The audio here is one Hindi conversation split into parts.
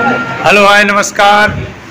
हेलो हाय नमस्कार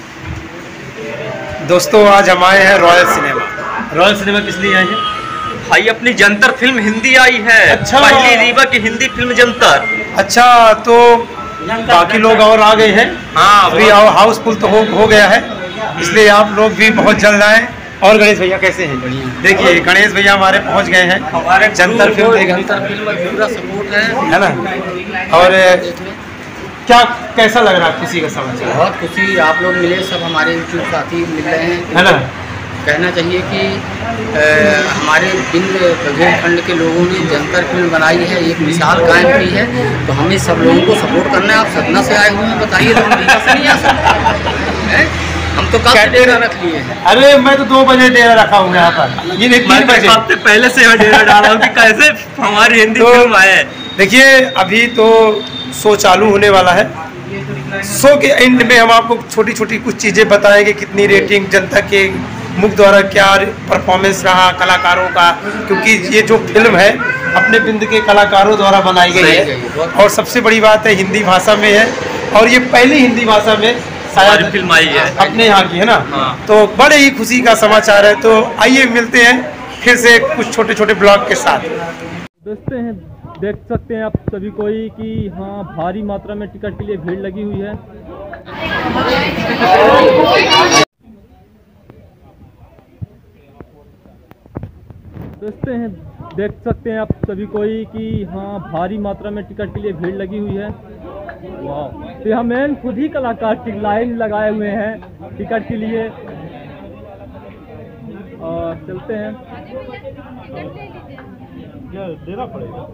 दोस्तों, आज हम आए हैं रॉयल सिनेमा। रॉयल सिनेमा किस लिए आए हैं भाई? अपनी जंतर फिल्म हिंदी आई है। अच्छा। पहली रीवा की हिंदी फिल्म जंतर। अच्छा, तो बाकी लोग और आ गए हैं। हाँ, अभी हाउसफुल तो हो गया है, इसलिए आप लोग भी बहुत जल्द आए। और गणेश भैया कैसे हैं? देखिए गणेश भैया हमारे पहुंच गए हैं। हमारे जंतर फिल्म देखने पूरा सपोर्ट है ना। और क्या कैसा लग रहा है? खुशी का समाचार? बहुत खुशी, आप लोग मिले, सब हमारे यूट्यूब साथी मिल रहे हैं, है ना। कहना चाहिए कि हमारे बिंद खंड के लोगों ने जंतर फिल्म बनाई है, एक मिसाल कायम की है, तो हमें सब लोगों को सपोर्ट करना है। आप सतना से आए हुए हैं, बताइए तो हम रीवा से नहीं आ सकते? हम तो कब डेरा रख लिए हैं। अरे मैं तो 2 बजे डेरा रखा हूँ यहाँ पर। ये 3 बजे हफ्ते पहले से यहाँ डेरा डाला हूँ कि कैसे हमारी हिंदी फिल्म आए। देखिए अभी तो शो चालू होने वाला है। शो के एंड में हम आपको छोटी छोटी कुछ चीज़ें बताएंगे, कितनी रेटिंग, जनता के मुख द्वारा क्या परफॉर्मेंस रहा कलाकारों का, क्योंकि ये जो फिल्म है अपने बिंद के कलाकारों द्वारा बनाई गई है। और सबसे बड़ी बात है हिंदी भाषा में है, और ये पहली हिंदी भाषा में शायद फिल्म आई है अपने यहाँ की, है ना। हाँ। तो बड़े ही खुशी का समाचार है। तो आइए मिलते हैं फिर से कुछ छोटे छोटे ब्लॉग के साथ। देखते हैं, देख सकते हैं आप सभी कोई कि हाँ भारी मात्रा में टिकट के लिए भीड़ लगी हुई है। देखते हैं, देख सकते हैं आप सभी कोई कि हाँ भारी मात्रा में टिकट के लिए भीड़ लगी हुई है। वाह, तो यहाँ मैन खुद ही कलाकार की लाइन लगाए हुए हैं टिकट के लिए। और चलते हैं, देना पड़ेगा।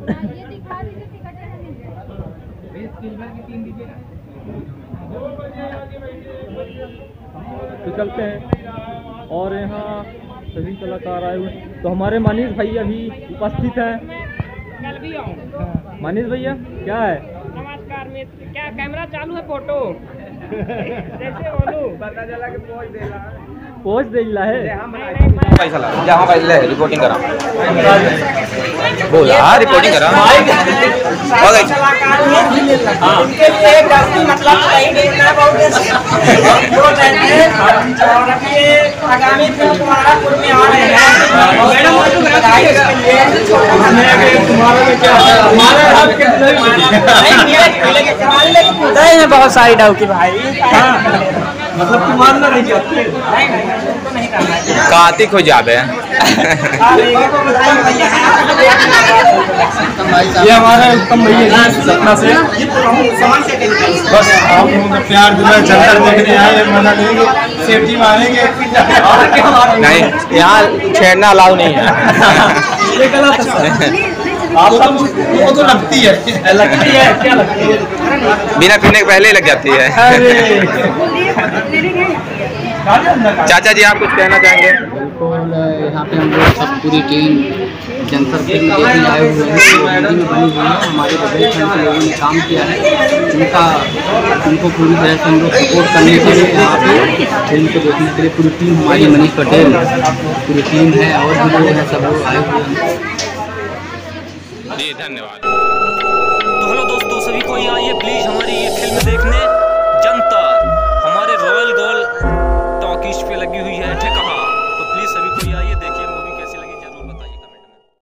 तो चलते हैं। और यहाँ सभी कलाकार आए हुए, तो हमारे मनीष भैया भी उपस्थित हैं। कल भी आऊँ। मनीष भैया क्या है? नमस्कार मित्र, क्या कैमरा चालू है? फोटो कैसे बोलूं? पता चला कि पोज दे ला है। जहाँ पहले रिपोर्टिंग करा बोला, रिपोर्टिंग करा आगामी फिल्म कुमारापुर में आ रहे हैं। बहुत सारी डाउट की भाई, मतलब तुम्हारा नहीं जाते कार्तिक हो जावे। ये हमारे उत्तम भैया सतना से। बस आप लोगों का प्यार दिला, जंतर देखने आए, मजा लेंगे, सेफ्टी मारेंगे। नहीं, यहाँ छेड़ना अलाउ नहीं है। ये गलत है। आप वो तो लगती है क्या लगती है? बिना पीने के पहले ही लग जाती है। चाचा जी आप कुछ कहना चाहेंगे? बिल्कुल, यहाँ पे हम लोग सब पूरी टीम जंतर फिल्म देखने आए हुए हैं, हिंदी में बनी हुई है। हमारे बगल के लोगों ने काम किया है, उनको पूरी तरह से हम लोग सपोर्ट करने के लिए यहाँ पे फिल्म को देखने के लिए पूरी टीम, हमारी मनीष पटेल पूरी टीम है, और भी लोग हैं, सब लोग आए हुए हैं। जी धन्यवाद। तो हेलो दोस्तों, सभी को आइए प्लीज़ हमारी ये फिल्म देखने।